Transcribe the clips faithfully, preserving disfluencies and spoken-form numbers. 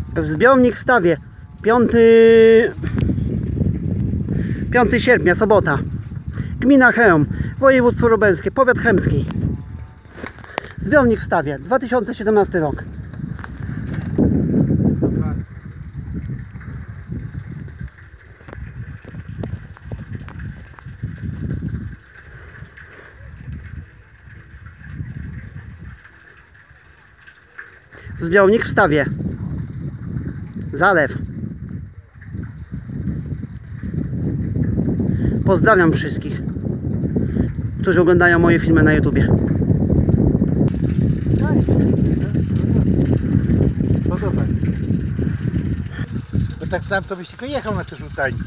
Wzbiornik w Stawie. piątego sierpnia, sobota. Gmina Chełm, województwo lubelskie, powiat chełmski. Zbiornik w Stawie, dwa tysiące siedemnasty rok. Zbiornik w Stawie. Zalew. Pozdrawiam wszystkich, którzy oglądają moje filmy na YouTubie. Podoba mi się. Bo tak sam to byś tylko jechał na te żółtańce.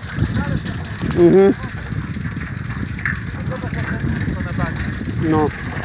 Mhm. No.